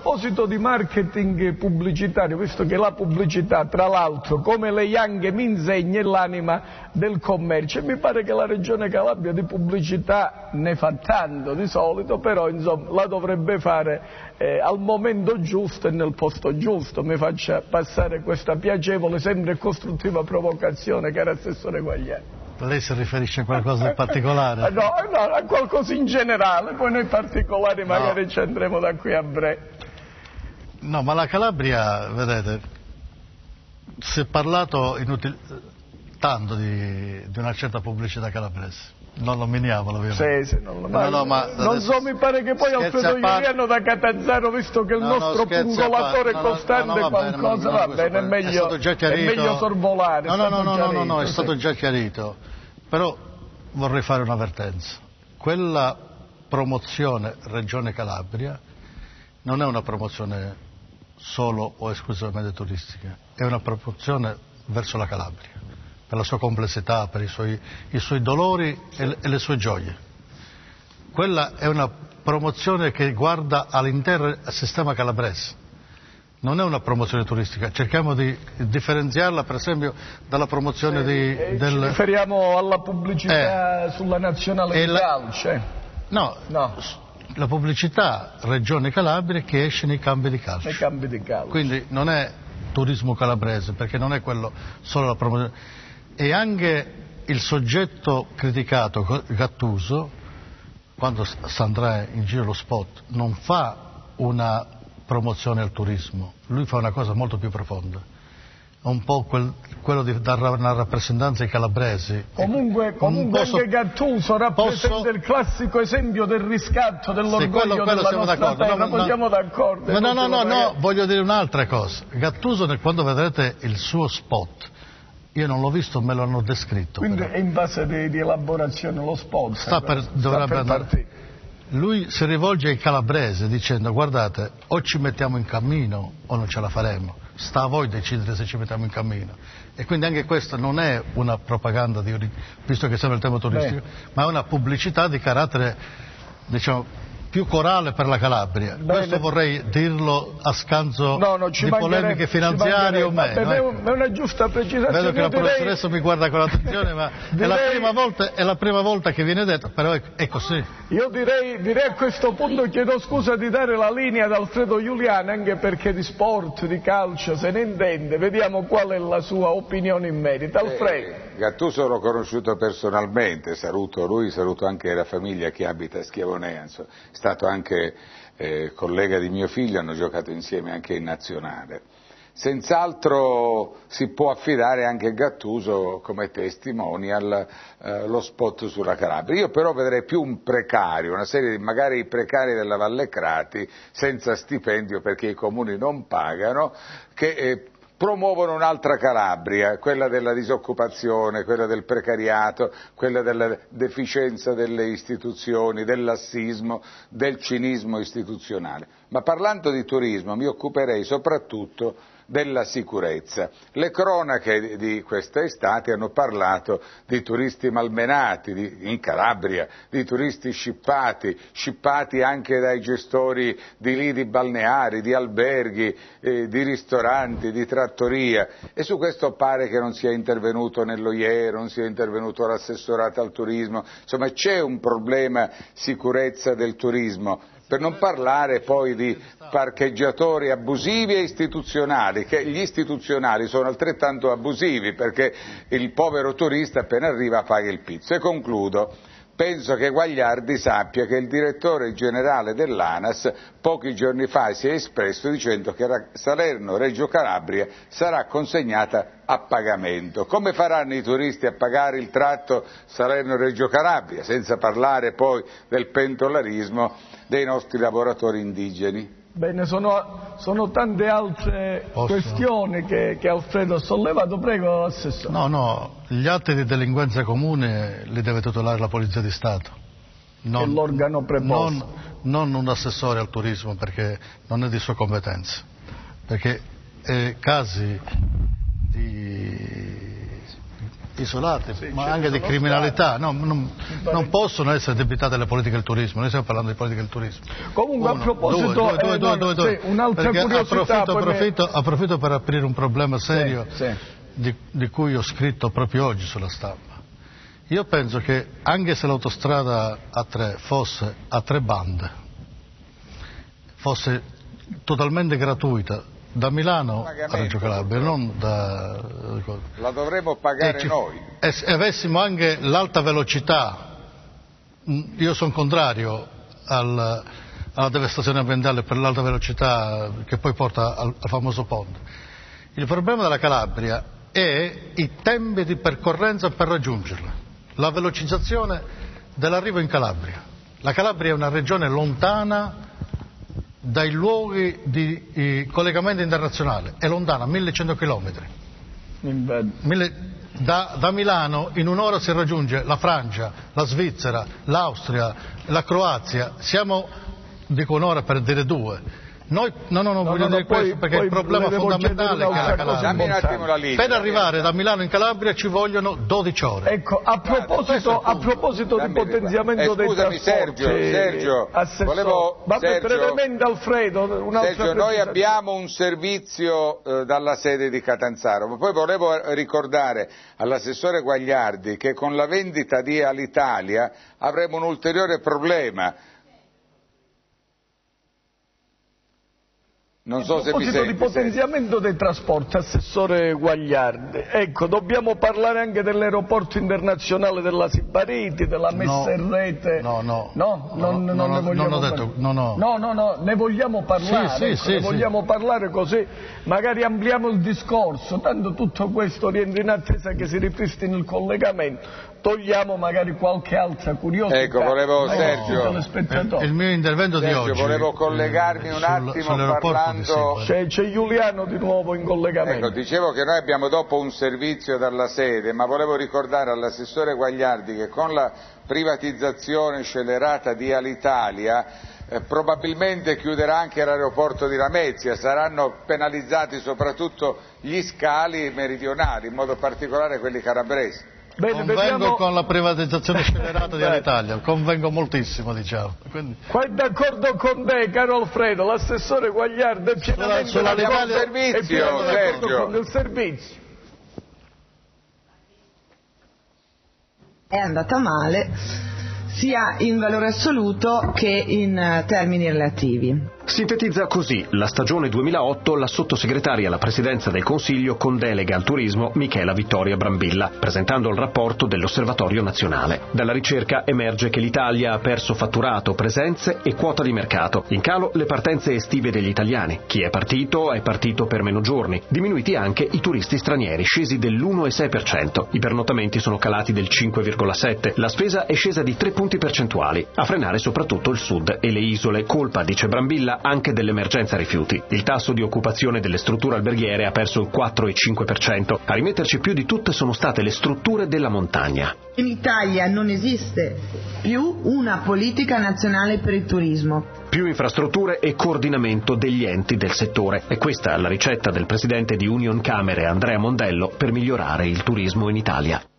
proposito di marketing pubblicitario, visto che la pubblicità, tra l'altro, come lei anche mi insegna, è l'anima del commercio, e mi pare che la Regione Calabria di pubblicità ne fa tanto di solito, però insomma la dovrebbe fare al momento giusto e nel posto giusto. Mi faccia passare questa piacevole, sempre costruttiva provocazione, caro assessore Quagliariello. Lei si riferisce a qualcosa di particolare? No, a qualcosa in generale, poi noi particolari magari ci andremo da qui a breve. No, ma la Calabria, vedete, si è parlato tanto di una certa pubblicità calabrese. Non nominiamola, ovviamente. Sì, non so, mi pare che poi Alfredo Giuliano da Catanzaro, visto che il nostro pungolatore costante qualcosa, va bene, è meglio sorvolare. No, è stato già chiarito. Però vorrei fare un'avvertenza. Quella promozione Regione Calabria non è una promozione solo o esclusivamente turistica, è una promozione verso la Calabria, per la sua complessità, per i suoi dolori e le sue gioie. Quella è una promozione che guarda all'intero sistema calabrese, non è una promozione turistica. Cerchiamo di differenziarla, per esempio, dalla promozione ci riferiamo alla pubblicità sulla nazionale di calcio. No, la pubblicità Regione Calabria che esce nei campi di calcio. Nei campi di calcio. Quindi non è turismo calabrese, perché non è quello solo la promozione. E anche il soggetto criticato, Gattuso, quando andrà in giro lo spot, non fa una promozione al turismo, lui fa una cosa molto più profonda, un po' quello di dare una rappresentanza ai calabresi. Comunque anche Gattuso rappresenta il classico esempio del riscatto dell'orgoglio della nostra terra, siamo d'accordo. No, voglio dire un'altra cosa. Gattuso, quando vedrete il suo spot, io non l'ho visto, me lo hanno descritto. Quindi è in fase di elaborazione lo spot. Dovrebbe andare. Lui si rivolge ai calabresi dicendo: guardate, o ci mettiamo in cammino o non ce la faremo, sta a voi decidere se ci mettiamo in cammino. E quindi anche questa non è una propaganda, visto che siamo il tema turistico, ma è una pubblicità di carattere, diciamo, più corale per la Calabria. Questo vorrei dirlo a scanso di polemiche finanziarie o meno. È una giusta precisazione. Vedo che la professoressa mi guarda con attenzione, ma è la prima volta che viene detto, però è così. Io direi a questo punto, chiedo scusa di dare la linea ad Alfredo Giuliano, anche perché di sport, di calcio se ne intende. Vediamo qual è la sua opinione in merito. Alfredo. Gattuso l'ho conosciuto personalmente, saluto lui, saluto anche la famiglia che abita a Schiavonea, è stato anche collega di mio figlio, hanno giocato insieme anche in nazionale. Senz'altro si può affidare anche Gattuso come testimonial lo spot sulla Calabria. Io però vedrei più un precario, una serie di magari precari della Valle Crati senza stipendio perché i comuni non pagano, che promuovono un'altra Calabria, quella della disoccupazione, quella del precariato, quella della deficienza delle istituzioni, del lassismo, del cinismo istituzionale. Ma parlando di turismo mi occuperei soprattutto della sicurezza. Le cronache di questa estate hanno parlato di turisti malmenati in Calabria, di turisti scippati anche dai gestori di lidi balneari, di alberghi, di ristoranti, di trattoria, e su questo pare che non sia intervenuto nell'OIE, non sia intervenuto l'assessorato al turismo. Insomma, c'è un problema sicurezza del turismo. Per non parlare poi di parcheggiatori abusivi e istituzionali, che gli istituzionali sono altrettanto abusivi perché il povero turista appena arriva paga il pizzo. E concludo. Penso che Guagliardi sappia che il direttore generale dell'ANAS pochi giorni fa si è espresso dicendo che Salerno-Reggio Calabria sarà consegnata a pagamento. Come faranno i turisti a pagare il tratto Salerno-Reggio Calabria, senza parlare poi del pendolarismo dei nostri lavoratori indigeni? Bene, sono tante altre questioni che Alfredo ha sollevato. Prego, Assessore. No, gli atti di delinquenza comune li deve tutelare la Polizia di Stato. Non l'organo preposto. Non un assessore al turismo, perché non è di sua competenza. Perché casi isolati, Sì, ma ce anche ne di sono criminalità, non possono essere addebitate alle politiche del turismo, noi stiamo parlando di politica del turismo. Comunque, a proposito, un'altra curiosità. Approfitto per aprire un problema serio di cui ho scritto proprio oggi sulla Stampa. Io penso che anche se l'autostrada A3 fosse a 3 bande, fosse totalmente gratuita da Milano a Reggio Calabria, non da... La dovremmo pagare noi. E avessimo anche l'alta velocità, io sono contrario alla devastazione ambientale per l'alta velocità che poi porta al famoso ponte. Il problema della Calabria è i tempi di percorrenza per raggiungerla, la velocizzazione dell'arrivo in Calabria. La Calabria è una regione lontana dai luoghi di collegamento internazionale, è lontana 1100 km. Da Milano in un'ora si raggiunge la Francia, la Svizzera, l'Austria, la Croazia. Siamo, dico un'ora per dire 2. Noi non voglio dire questo perché il problema fondamentale è che la Calabria, per arrivare da Milano in Calabria ci vogliono 12 ore. Ecco, a proposito di potenziamento dei trasporti, Sergio, brevemente Alfredo, Sergio, noi abbiamo un servizio dalla sede di Catanzaro, ma poi volevo ricordare all'assessore Guagliardi che con la vendita di Alitalia avremo un ulteriore problema. Non so se mi senti. A proposito di potenziamento dei trasporti, assessore Guagliardi, ecco, dobbiamo parlare anche dell'aeroporto internazionale della Sibariti, della messa in rete. No, ne vogliamo parlare, ne vogliamo parlare così magari ampliamo il discorso, tanto tutto questo rientra in attesa che si ripristini il collegamento, togliamo magari qualche altra curiosità. Ecco, volevo, Sergio, il mio intervento di oggi, volevo collegarmi un attimo parlando. C'è Giuliano di nuovo in collegamento. Ecco, dicevo che noi abbiamo dopo un servizio dalla sede, ma volevo ricordare all'assessore Guagliardi che con la privatizzazione scellerata di Alitalia probabilmente chiuderà anche l'aeroporto di Lamezia, saranno penalizzati soprattutto gli scali meridionali, in modo particolare quelli calabresi. Convengo con la privatizzazione scellerata di Alitalia, convengo moltissimo, diciamo. Qua è d'accordo con te, caro Alfredo, l'assessore Guagliardi è pienamente d'accordo con il servizio. È andata male sia in valore assoluto che in termini relativi. Sintetizza così la stagione 2008 la sottosegretaria alla Presidenza del Consiglio con delega al turismo Michela Vittoria Brambilla, presentando il rapporto dell'Osservatorio Nazionale. Dalla ricerca emerge che l'Italia ha perso fatturato, presenze e quota di mercato. In calo le partenze estive degli italiani. Chi è partito per meno giorni. Diminuiti anche i turisti stranieri, scesi dell'1,6%. I pernottamenti sono calati del 5,7%. La spesa è scesa di 3 punti percentuali. A frenare soprattutto il sud e le isole, colpa, dice Brambilla, anche dell'emergenza rifiuti. Il tasso di occupazione delle strutture alberghiere ha perso il 4,5%. A rimetterci più di tutte sono state le strutture della montagna. In Italia non esiste più una politica nazionale per il turismo. Più infrastrutture e coordinamento degli enti del settore. È questa la ricetta del presidente di Union Camere, Andrea Mondello, per migliorare il turismo in Italia.